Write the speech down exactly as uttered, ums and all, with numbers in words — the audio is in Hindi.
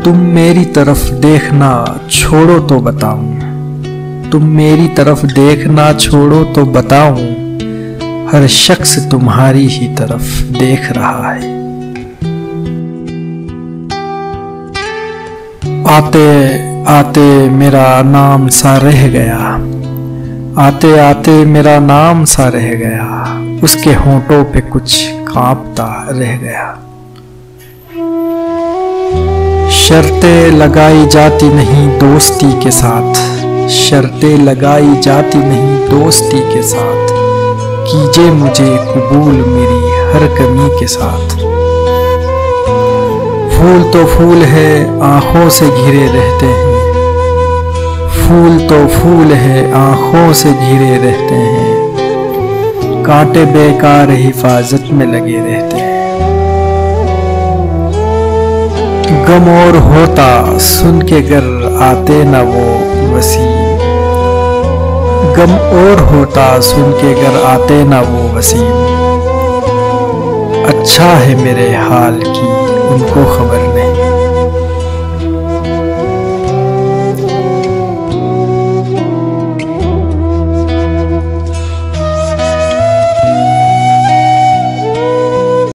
तुम मेरी तरफ देखना छोड़ो तो बताऊं, तुम मेरी तरफ देखना छोड़ो तो बताऊं, हर शख्स तुम्हारी ही तरफ देख रहा है। आते आते मेरा नाम सा रह गया, आते आते मेरा नाम सा रह गया, उसके होंठों पे कुछ कांपता रह गया। शर्तें लगाई जाती नहीं दोस्ती के साथ, शर्तें लगाई जाती नहीं दोस्ती के साथ, कीजिए मुझे कबूल मेरी हर कमी के साथ। फूल तो फूल है आंखों से घिरे रहते हैं, फूल तो फूल है आंखों से घिरे रहते हैं, कांटे बेकार हिफाजत में लगे रहते हैं। गम और होता सुन के घर आते न वो वसीम, गम और होता सुन के घर आते न वो वसीम। अच्छा है मेरे हाल की उनको खबर नहीं,